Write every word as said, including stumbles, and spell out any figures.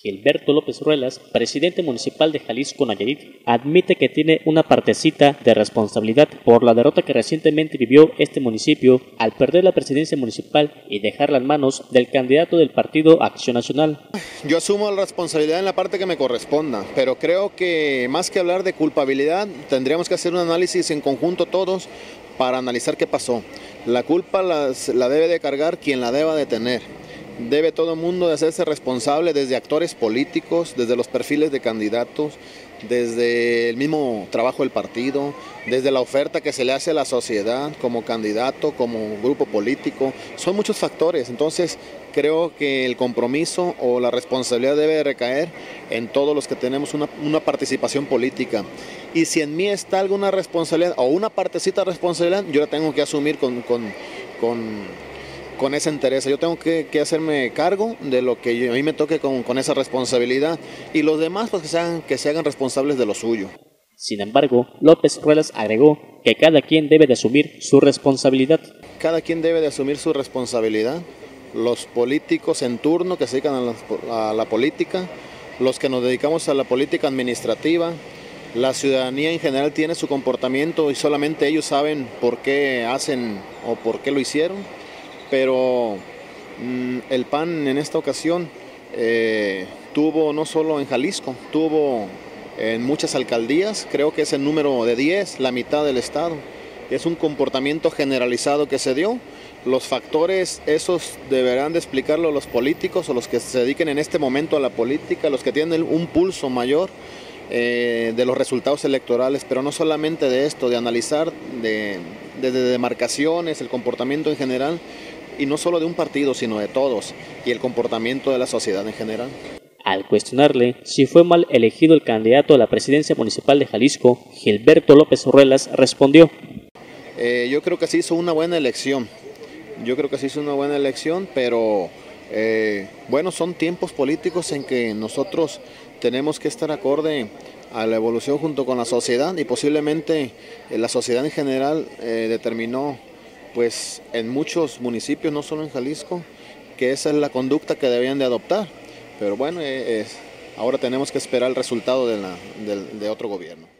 Gilberto López Ruelas, presidente municipal de Jalisco Nayarit, admite que tiene una partecita de responsabilidad por la derrota que recientemente vivió este municipio al perder la presidencia municipal y dejarla en manos del candidato del Partido Acción Nacional. Yo asumo la responsabilidad en la parte que me corresponda, pero creo que más que hablar de culpabilidad, tendríamos que hacer un análisis en conjunto todos para analizar qué pasó. La culpa las, la debe de cargar quien la deba de tener. Debe todo el mundo de hacerse responsable, desde actores políticos, desde los perfiles de candidatos, desde el mismo trabajo del partido, desde la oferta que se le hace a la sociedad como candidato, como grupo político. Son muchos factores, entonces creo que el compromiso o la responsabilidad debe de recaer en todos los que tenemos una, una participación política. Y si en mí está alguna responsabilidad o una partecita de responsabilidad, yo la tengo que asumir con... con, con con esa interés. Yo tengo que, que hacerme cargo de lo que yo, a mí me toque con, con esa responsabilidad, y los demás pues que se, hagan, que se hagan responsables de lo suyo. Sin embargo, López Ruelas agregó que cada quien debe de asumir su responsabilidad. Cada quien debe de asumir su responsabilidad. Los políticos en turno que se dedican a la, a la política, los que nos dedicamos a la política administrativa, la ciudadanía en general tiene su comportamiento y solamente ellos saben por qué hacen o por qué lo hicieron. Pero mmm, el P A N en esta ocasión eh, tuvo no solo en Jalisco, tuvo en muchas alcaldías, creo que es el número de diez, la mitad del estado. Es un comportamiento generalizado que se dio. Los factores esos deberán de explicarlo los políticos o los que se dediquen en este momento a la política, los que tienen un pulso mayor eh, de los resultados electorales, pero no solamente de esto, de analizar de, de, de demarcaciones, el comportamiento en general, y no solo de un partido, sino de todos, y el comportamiento de la sociedad en general. Al cuestionarle si fue mal elegido el candidato a la presidencia municipal de Jalisco, Gilberto López Ruelas respondió: eh, yo creo que se hizo una buena elección, yo creo que se hizo una buena elección, pero eh, bueno, son tiempos políticos en que nosotros tenemos que estar acorde a la evolución junto con la sociedad, y posiblemente eh, la sociedad en general eh, determinó pues en muchos municipios, no solo en Jalisco, que esa es la conducta que debían de adoptar. Pero bueno, eh, eh, ahora tenemos que esperar el resultado de, la, de, de otro gobierno.